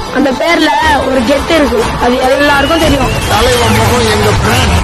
அந்த பேர்ல ஒரு கெத்து இருக்கு, அது எல்லாருக்கும் தெரியும். தலைவன் முகம் எங்க பிராண்ட்.